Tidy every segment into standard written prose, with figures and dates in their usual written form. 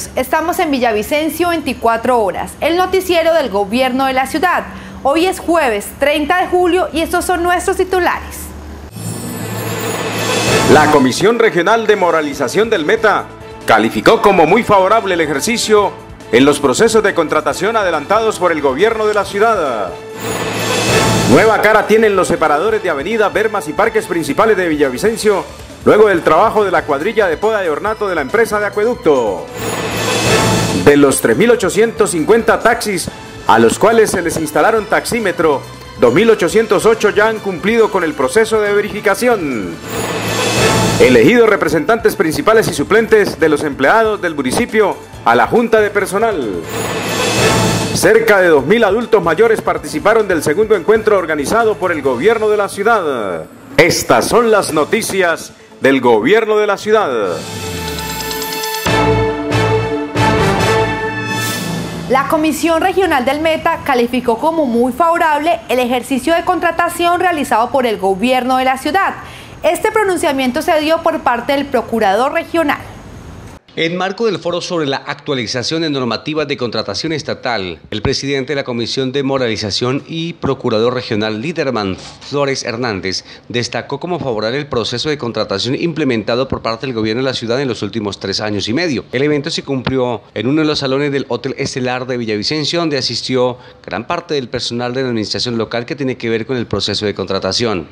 Bienvenidos, estamos en Villavicencio 24 horas, el noticiero del gobierno de la ciudad. Hoy es jueves 30 de julio y estos son nuestros titulares. La Comisión Regional de Moralización del Meta calificó como muy favorable el ejercicio en los procesos de contratación adelantados por el gobierno de la ciudad. Nueva cara tienen los separadores de avenida, bermas y parques principales de Villavicencio, luego del trabajo de la cuadrilla de poda y ornato de la empresa de acueducto. De los 3.850 taxis a los cuales se les instalaron taxímetro, 2.808 ya han cumplido con el proceso de verificación. Elegidos representantes principales y suplentes de los empleados del municipio a la Junta de Personal. Cerca de 2.000 adultos mayores participaron del segundo encuentro organizado por el gobierno de la ciudad. Estas son las noticias del gobierno de la ciudad. La Comisión Regional del Meta calificó como muy favorable el ejercicio de contratación realizado por el gobierno de la ciudad. Este pronunciamiento se dio por parte del Procurador Regional. En marco del foro sobre la actualización de normativas de contratación estatal, el presidente de la Comisión de Moralización y Procurador Regional Liderman Flores Hernández destacó como favorable el proceso de contratación implementado por parte del gobierno de la ciudad en los últimos 3 años y medio. El evento se cumplió en uno de los salones del Hotel Estelar de Villavicencio, donde asistió gran parte del personal de la administración local que tiene que ver con el proceso de contratación.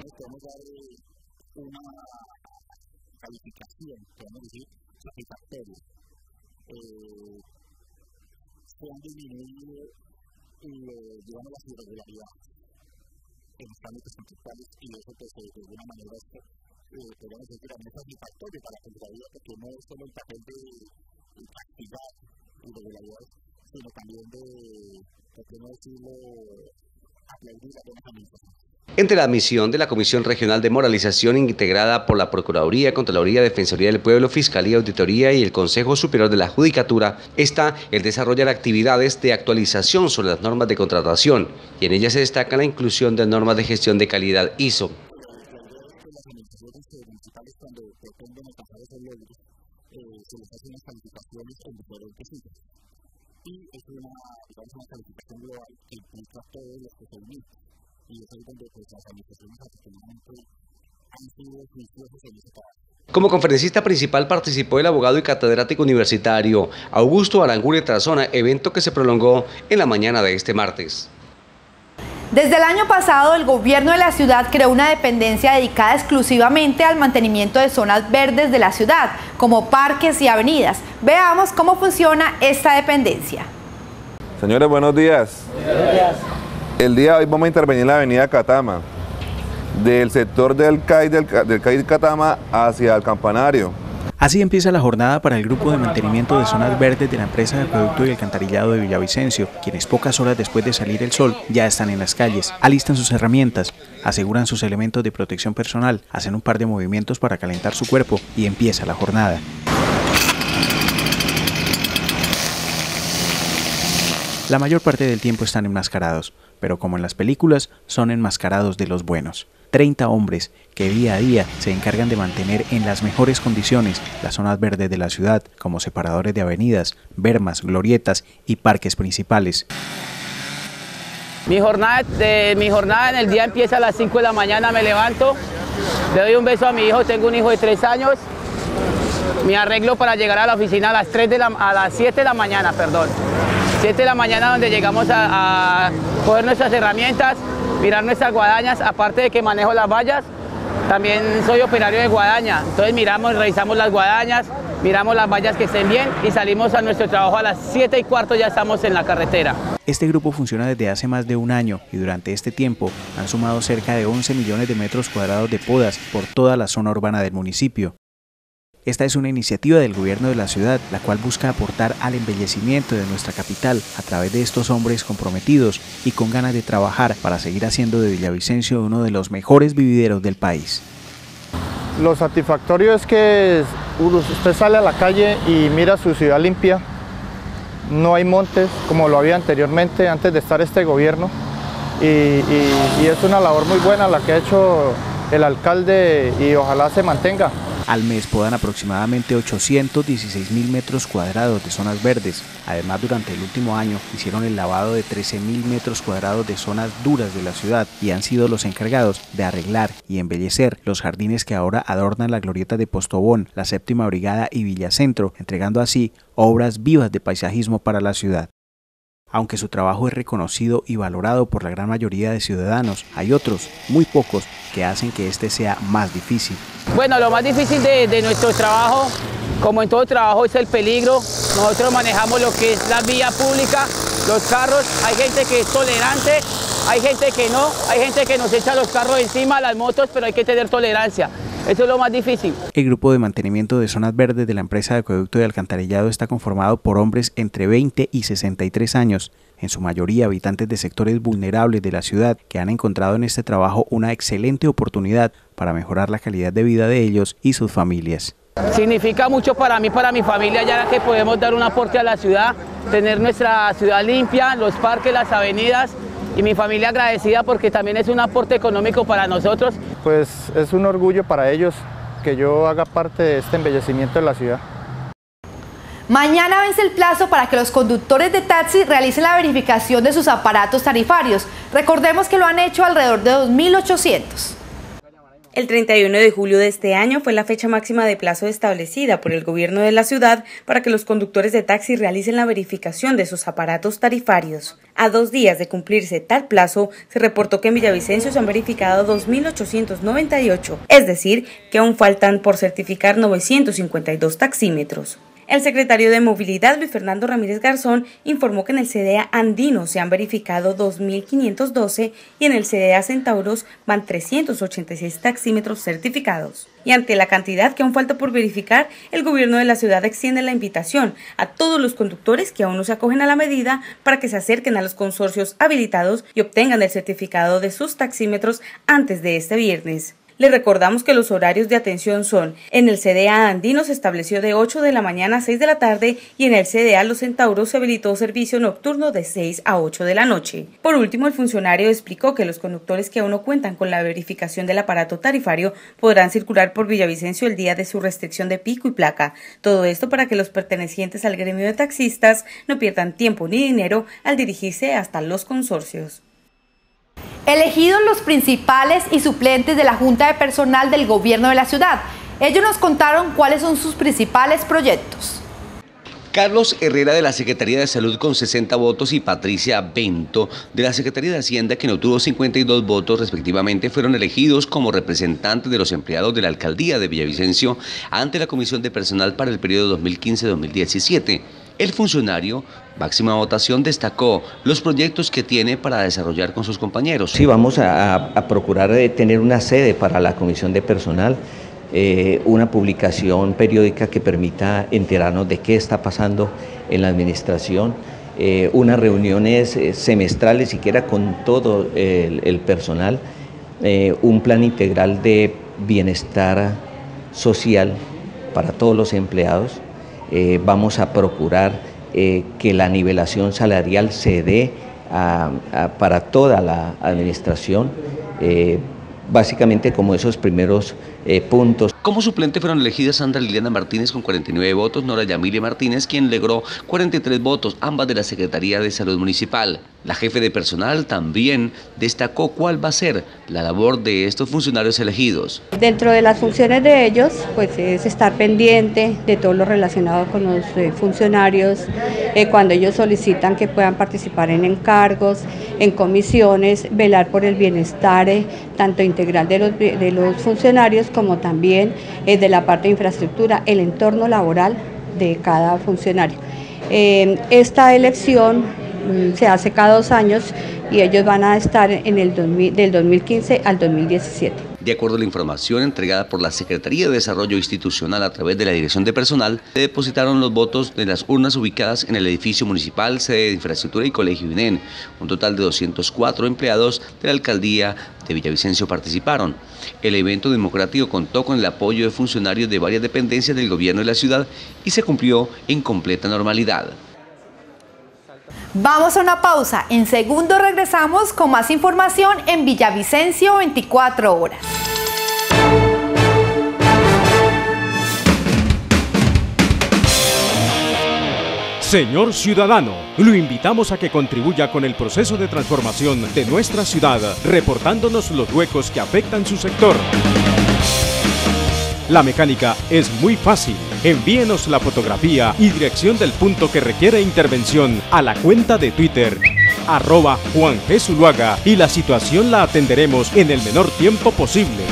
Se han disminuido digamos, las irregularidades en los trámites contractuales y eso pues de alguna manera podemos decir que es satisfactorio para la Contraloría porque no es solo el papel de castigar irregularidades, sino también de, por qué no decirlo, aplaudir a buenas administraciones. Entre la misión de la Comisión Regional de Moralización integrada por la Procuraduría, Contraloría, Defensoría del Pueblo, Fiscalía, Auditoría y el Consejo Superior de la Judicatura está el desarrollar actividades de actualización sobre las normas de contratación y en ellas se destaca la inclusión de normas de gestión de calidad ISO. Las administraciones municipales cuando pretenden alcanzar esos logros se les hacen unas calificaciones en diferentes sitios y es una calificación global que implica todos los procedimientos. Y es ahí donde pues, las administraciones afortunadamente han sido juiciosos en ese trabajo. Como conferencista principal participó el abogado y catedrático universitario Augusto Aranguren Tarazona, evento que se prolongó en la mañana de este martes. Desde el año pasado, el gobierno de la ciudad creó una dependencia dedicada exclusivamente al mantenimiento de zonas verdes de la ciudad, como parques y avenidas. Veamos cómo funciona esta dependencia. Señores, buenos días. Buenos días. El día de hoy vamos a intervenir en la avenida Catama, del sector del CAI Catama hacia el Campanario. Así empieza la jornada para el grupo de mantenimiento de zonas verdes de la empresa de acueducto y alcantarillado de Villavicencio, quienes pocas horas después de salir el sol ya están en las calles, alistan sus herramientas, aseguran sus elementos de protección personal, hacen un par de movimientos para calentar su cuerpo y empieza la jornada. La mayor parte del tiempo están enmascarados, pero como en las películas, son enmascarados de los buenos. 30 hombres que día a día se encargan de mantener en las mejores condiciones las zonas verdes de la ciudad, como separadores de avenidas, bermas, glorietas y parques principales. Mi jornada en el día empieza a las 5 de la mañana, me levanto, le doy un beso a mi hijo, tengo un hijo de 3 años, me arreglo para llegar a la oficina a las 7 de la mañana, 7 de la mañana donde llegamos a coger nuestras herramientas, mirar nuestras guadañas, aparte de que manejo las vallas, también soy operario de guadaña, entonces revisamos las guadañas, miramos las vallas que estén bien y salimos a nuestro trabajo a las 7:15 ya estamos en la carretera. Este grupo funciona desde hace más de un año y durante este tiempo han sumado cerca de 11 millones de metros cuadrados de podas por toda la zona urbana del municipio. Esta es una iniciativa del gobierno de la ciudad, la cual busca aportar al embellecimiento de nuestra capital a través de estos hombres comprometidos y con ganas de trabajar para seguir haciendo de Villavicencio uno de los mejores vivideros del país. Lo satisfactorio es que usted sale a la calle y mira su ciudad limpia, no hay montes como lo había anteriormente, antes de estar este gobierno, y es una labor muy buena la que ha hecho el alcalde y ojalá se mantenga. Al mes podan aproximadamente 816.000 metros cuadrados de zonas verdes. Además, durante el último año hicieron el lavado de 13.000 metros cuadrados de zonas duras de la ciudad y han sido los encargados de arreglar y embellecer los jardines que ahora adornan la glorieta de Postobón, la Séptima Brigada y Villacentro, entregando así obras vivas de paisajismo para la ciudad. Aunque su trabajo es reconocido y valorado por la gran mayoría de ciudadanos, hay otros, muy pocos, que hacen que este sea más difícil. Bueno, lo más difícil de nuestro trabajo, como en todo trabajo, es el peligro. Nosotros manejamos lo que es la vía pública, los carros. Hay gente que es tolerante, hay gente que no, hay gente que nos echa los carros encima, las motos, pero hay que tener tolerancia. Eso es lo más difícil. El grupo de mantenimiento de zonas verdes de la empresa de acueducto y alcantarillado está conformado por hombres entre 20 y 63 años, en su mayoría habitantes de sectores vulnerables de la ciudad, que han encontrado en este trabajo una excelente oportunidad para mejorar la calidad de vida de ellos y sus familias. Significa mucho para mí, para mi familia, ya que podemos dar un aporte a la ciudad, tener nuestra ciudad limpia, los parques, las avenidas, y mi familia agradecida porque también es un aporte económico para nosotros. Pues es un orgullo para ellos que yo haga parte de este embellecimiento de la ciudad. Mañana vence el plazo para que los conductores de taxi realicen la verificación de sus aparatos tarifarios. Recordemos que lo han hecho alrededor de 2.800. El 31 de julio de este año fue la fecha máxima de plazo establecida por el gobierno de la ciudad para que los conductores de taxi realicen la verificación de sus aparatos tarifarios. A 2 días de cumplirse tal plazo, se reportó que en Villavicencio se han verificado 2.898, es decir, que aún faltan por certificar 952 taxímetros. El secretario de Movilidad, Luis Fernando Ramírez Garzón, informó que en el CDA Andino se han verificado 2.512 y en el CDA Centauros van 386 taxímetros certificados. Y ante la cantidad que aún falta por verificar, el gobierno de la ciudad extiende la invitación a todos los conductores que aún no se acogen a la medida para que se acerquen a los consorcios habilitados y obtengan el certificado de sus taxímetros antes de este viernes. Le recordamos que los horarios de atención son: en el CDA Andino se estableció de 8 de la mañana a 6 de la tarde y en el CDA Los Centauros se habilitó servicio nocturno de 6 a 8 de la noche. Por último, el funcionario explicó que los conductores que aún no cuentan con la verificación del aparato tarifario podrán circular por Villavicencio el día de su restricción de pico y placa. Todo esto para que los pertenecientes al gremio de taxistas no pierdan tiempo ni dinero al dirigirse hasta los consorcios. Elegidos los principales y suplentes de la Junta de Personal del Gobierno de la ciudad. Ellos nos contaron cuáles son sus principales proyectos. Carlos Herrera de la Secretaría de Salud con 60 votos y Patricia Bento de la Secretaría de Hacienda, quien obtuvo 52 votos respectivamente, fueron elegidos como representantes de los empleados de la Alcaldía de Villavicencio ante la Comisión de Personal para el periodo 2015-2017. El funcionario, máxima votación, destacó los proyectos que tiene para desarrollar con sus compañeros. Sí, vamos a procurar tener una sede para la Comisión de Personal, una publicación periódica que permita enterarnos de qué está pasando en la administración, unas reuniones semestrales siquiera con todo el personal, un plan integral de bienestar social para todos los empleados. Vamos a procurar que la nivelación salarial se dé para toda la administración, básicamente como esos primeros puntos. Como suplente fueron elegidas Sandra Liliana Martínez con 49 votos, Nora Yamile Martínez, quien logró 43 votos, ambas de la Secretaría de Salud Municipal. La jefe de personal también destacó cuál va a ser la labor de estos funcionarios elegidos. Dentro de las funciones de ellos, pues es estar pendiente de todo lo relacionado con los funcionarios, cuando ellos solicitan que puedan participar en encargos, en comisiones, velar por el bienestar tanto integral de los funcionarios como también de la parte de infraestructura, el entorno laboral de cada funcionario. Esta elección se hace cada 2 años y ellos van a estar en el del 2015 al 2017. De acuerdo a la información entregada por la Secretaría de Desarrollo Institucional a través de la Dirección de Personal, se depositaron los votos de las urnas ubicadas en el edificio municipal, sede de infraestructura y colegio INEN. Un total de 204 empleados de la Alcaldía de Villavicencio participaron. El evento democrático contó con el apoyo de funcionarios de varias dependencias del gobierno de la ciudad y se cumplió en completa normalidad. Vamos a una pausa. En segundo regresamos con más información en Villavicencio 24 horas. Señor ciudadano, lo invitamos a que contribuya con el proceso de transformación de nuestra ciudad, reportándonos los huecos que afectan su sector. La mecánica es muy fácil. Envíenos la fotografía y dirección del punto que requiere intervención a la cuenta de Twitter @JuanGZuluaga y la situación la atenderemos en el menor tiempo posible.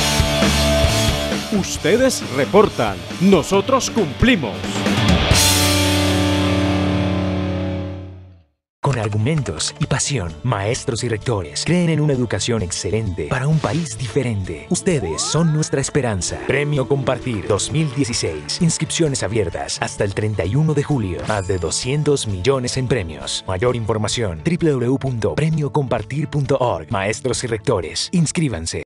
Ustedes reportan, nosotros cumplimos. Con argumentos y pasión, maestros y rectores creen en una educación excelente para un país diferente. Ustedes son nuestra esperanza. Premio Compartir 2016. Inscripciones abiertas hasta el 31 de julio. Más de 200 millones en premios. Mayor información: www.premiocompartir.org. Maestros y rectores, inscríbanse.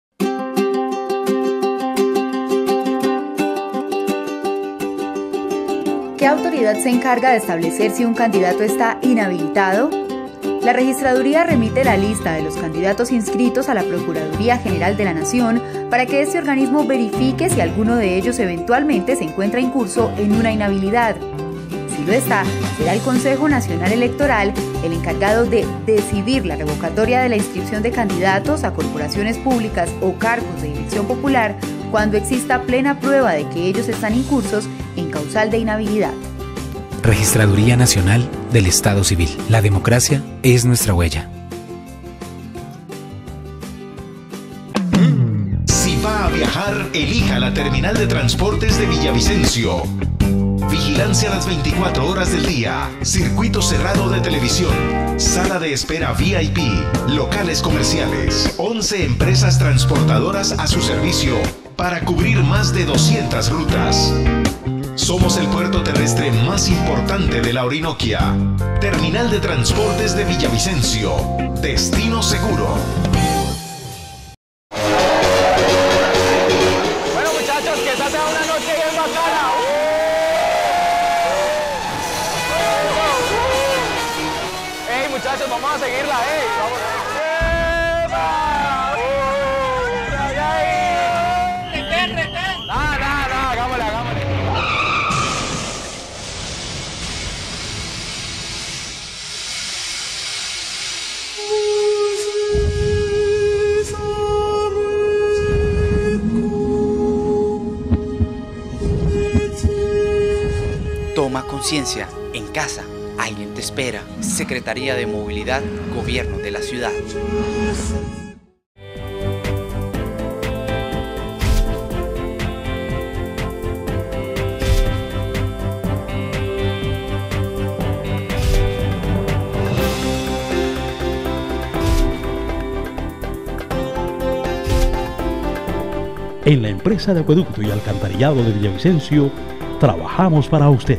¿Qué autoridad se encarga de establecer si un candidato está inhabilitado? La Registraduría remite la lista de los candidatos inscritos a la Procuraduría General de la Nación para que este organismo verifique si alguno de ellos eventualmente se encuentra incurso en una inhabilidad. Si lo está, será el Consejo Nacional Electoral el encargado de decidir la revocatoria de la inscripción de candidatos a corporaciones públicas o cargos de elección popular cuando exista plena prueba de que ellos están incursos en causal de inhabilidad. Registraduría Nacional del Estado Civil. La democracia es nuestra huella. Si va a viajar, elija la terminal de transportes de Villavicencio. Vigilancia las 24 horas del día, circuito cerrado de televisión, sala de espera VIP, locales comerciales, 11 empresas transportadoras a su servicio para cubrir más de 200 rutas. Somos el puerto terrestre más importante de la Orinoquia. Terminal de Transportes de Villavicencio. Destino seguro. Bueno, muchachos, que esta sea una noche bien bacana. Ey, muchachos, vamos a seguirla, vamos. Toma conciencia, en casa, alguien te espera. Secretaría de Movilidad, Gobierno de la Ciudad. En la empresa de acueducto y alcantarillado de Villavicencio, trabajamos para usted.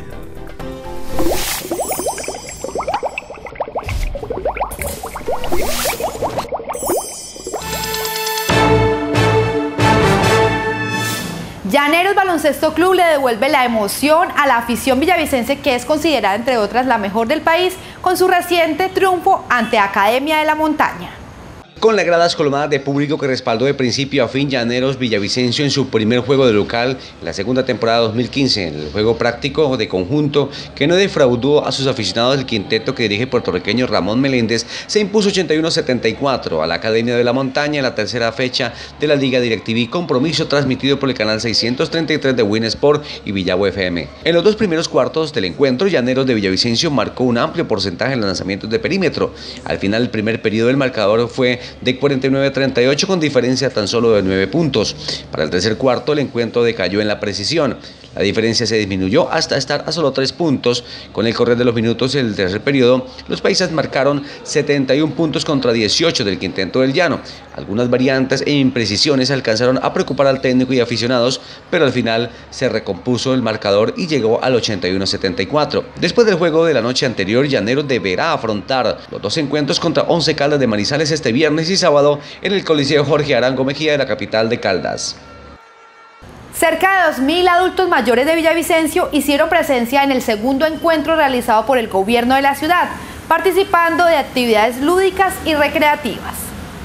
Llaneros Baloncesto Club le devuelve la emoción a la afición villavicense, que es considerada entre otras la mejor del país, con su reciente triunfo ante Academia de la Montaña. Con las gradas colmadas de público que respaldó de principio a fin Llaneros Villavicencio en su primer juego de local en la segunda temporada 2015, en el juego práctico de conjunto que no defraudó a sus aficionados, el quinteto que dirige el puertorriqueño Ramón Meléndez se impuso 81-74 a la Academia de la Montaña en la tercera fecha de la Liga DirecTV, compromiso transmitido por el canal 633 de Win Sport y Villavo FM. En los dos primeros cuartos del encuentro, Llaneros de Villavicencio marcó un amplio porcentaje en los lanzamientos de perímetro. Al final del primer periodo el marcador fue de 49-38 con diferencia tan solo de 9 puntos. Para el tercer cuarto el encuentro decayó en la precisión. La diferencia se disminuyó hasta estar a solo 3 puntos. Con el correr de los minutos del tercer periodo, los paisas marcaron 71 puntos contra 18 del quinteto del Llano. Algunas variantes e imprecisiones alcanzaron a preocupar al técnico y aficionados, pero al final se recompuso el marcador y llegó al 81-74. Después del juego de la noche anterior, Llaneros deberá afrontar los dos encuentros contra Once Caldas de Manizales este viernes y sábado en el Coliseo Jorge Arango Mejía de la capital de Caldas. Cerca de 2.000 adultos mayores de Villavicencio hicieron presencia en el segundo encuentro realizado por el gobierno de la ciudad, participando de actividades lúdicas y recreativas.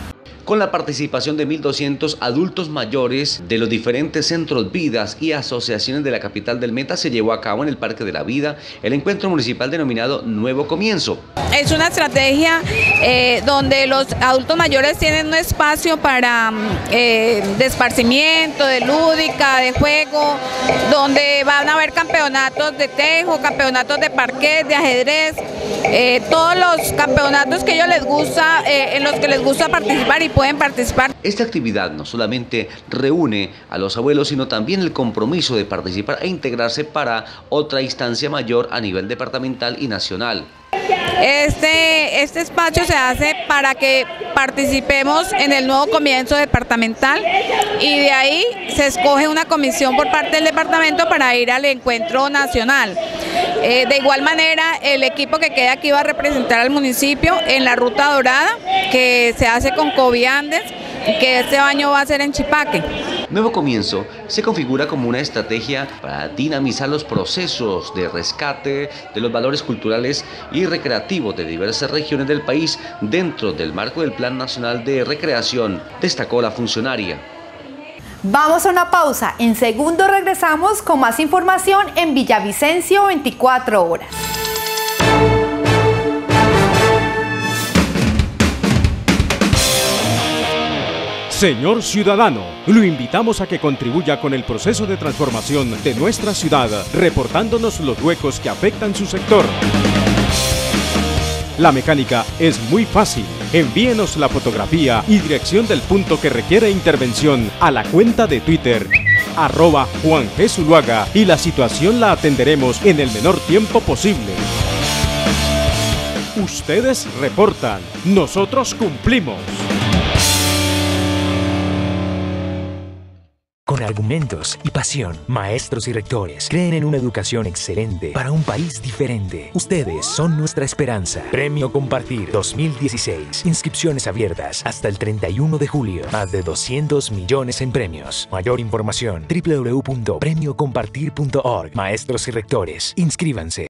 Con la participación de 1.200 adultos mayores de los diferentes centros Vidas y asociaciones de la capital del Meta, se llevó a cabo en el Parque de la Vida el encuentro municipal denominado Nuevo Comienzo. Es una estrategia donde los adultos mayores tienen un espacio para de esparcimiento, de lúdica, de juego, donde van a haber campeonatos de tejo, campeonatos de parquet, de ajedrez, todos los campeonatos que a ellos les gusta, en los que les gusta participar y pueden participar. Esta actividad no solamente reúne a los abuelos, sino también el compromiso de participar e integrarse para otra instancia mayor a nivel departamental y nacional. Este espacio se hace para que participemos en el Nuevo Comienzo departamental y de ahí se escoge una comisión por parte del departamento para ir al encuentro nacional. De igual manera, el equipo que queda aquí va a representar al municipio en la Ruta Dorada, que se hace con Coviandes, que este año va a ser en Chipaque. Nuevo Comienzo se configura como una estrategia para dinamizar los procesos de rescate de los valores culturales y recreativos de diversas regiones del país dentro del marco del Plan Nacional de Recreación, destacó la funcionaria. Vamos a una pausa. En segundos regresamos con más información en Villavicencio 24 horas. Señor ciudadano, lo invitamos a que contribuya con el proceso de transformación de nuestra ciudad, reportándonos los huecos que afectan su sector. La mecánica es muy fácil. Envíenos la fotografía y dirección del punto que requiere intervención a la cuenta de Twitter @JuanGZuluaga y la situación la atenderemos en el menor tiempo posible. Ustedes reportan, nosotros cumplimos. Con argumentos y pasión, maestros y rectores creen en una educación excelente para un país diferente. Ustedes son nuestra esperanza. Premio Compartir 2016. Inscripciones abiertas hasta el 31 de julio. Más de 200 millones en premios. Mayor información: www.premiocompartir.org. Maestros y rectores, inscríbanse.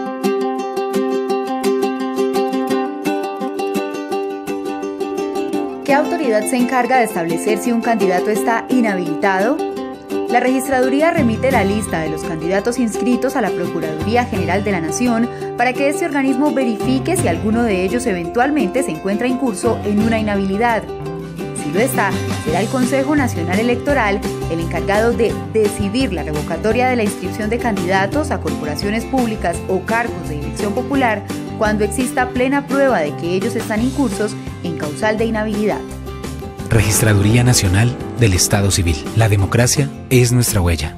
¿Qué autoridad se encarga de establecer si un candidato está inhabilitado? La Registraduría remite la lista de los candidatos inscritos a la Procuraduría General de la Nación para que este organismo verifique si alguno de ellos eventualmente se encuentra incurso en una inhabilidad. Si lo está, será el Consejo Nacional Electoral el encargado de decidir la revocatoria de la inscripción de candidatos a corporaciones públicas o cargos de elección popular cuando exista plena prueba de que ellos están incursos en causal de inhabilidad. Registraduría Nacional del Estado Civil. La democracia es nuestra huella.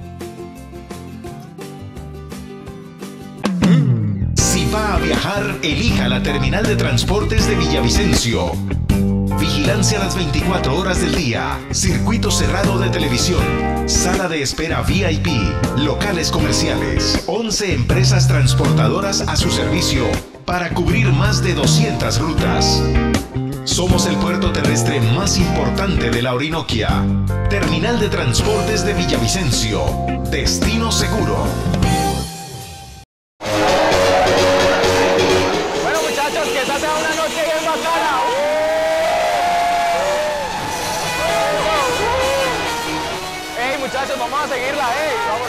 Si va a viajar, elija la terminal de transportes de Villavicencio. Vigilancia las 24 horas del día, circuito cerrado de televisión, sala de espera VIP, locales comerciales, 11 empresas transportadoras a su servicio para cubrir más de 200 rutas. Somos el puerto terrestre más importante de la Orinoquia. Terminal de Transportes de Villavicencio. Destino seguro. Bueno, muchachos, que esta sea una noche bien bacana. Ey, muchachos, vamos a seguirla, vamos.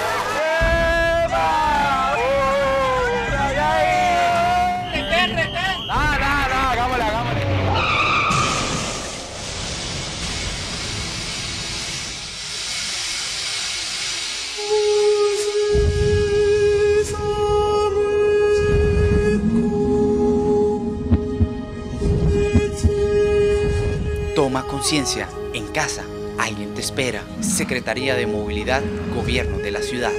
Toma conciencia, en casa, alguien te espera. Secretaría de Movilidad, Gobierno de la Ciudad.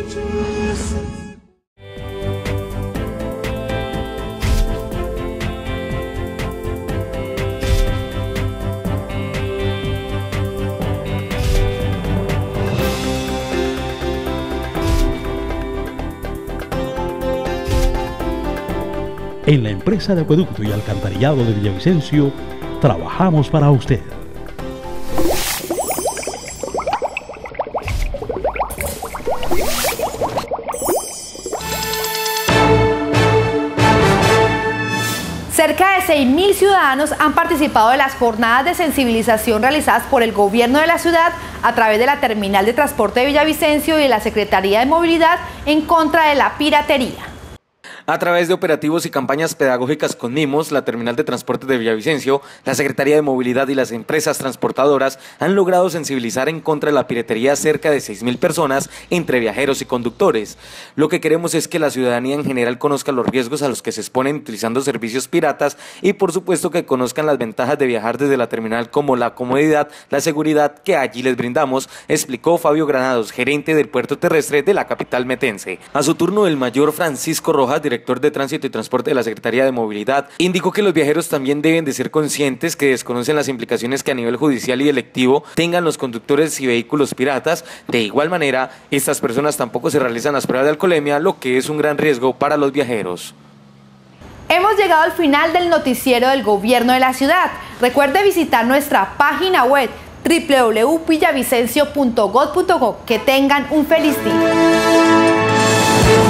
En la empresa de acueducto y alcantarillado de Villavicencio, trabajamos para usted. Cerca de 6.000 ciudadanos han participado de las jornadas de sensibilización realizadas por el gobierno de la ciudad a través de la Terminal de Transporte de Villavicencio y de la Secretaría de Movilidad en contra de la piratería. A través de operativos y campañas pedagógicas con mimos, la Terminal de Transporte de Villavicencio, la Secretaría de Movilidad y las empresas transportadoras han logrado sensibilizar en contra de la piratería a cerca de 6.000 personas entre viajeros y conductores. Lo que queremos es que la ciudadanía en general conozca los riesgos a los que se exponen utilizando servicios piratas y por supuesto que conozcan las ventajas de viajar desde la terminal como la comodidad, la seguridad que allí les brindamos, explicó Fabio Granados, gerente del puerto terrestre de la capital metense. A su turno, el mayor Francisco Rojas, director de Tránsito y Transporte de la Secretaría de Movilidad, indicó que los viajeros también deben de ser conscientes que desconocen las implicaciones que a nivel judicial y electivo tengan los conductores y vehículos piratas. De igual manera, estas personas tampoco se realizan las pruebas de alcoholemia, lo que es un gran riesgo para los viajeros. Hemos llegado al final del noticiero del gobierno de la ciudad. Recuerde visitar nuestra página web www.villavicencio.gov.co. Que tengan un feliz día.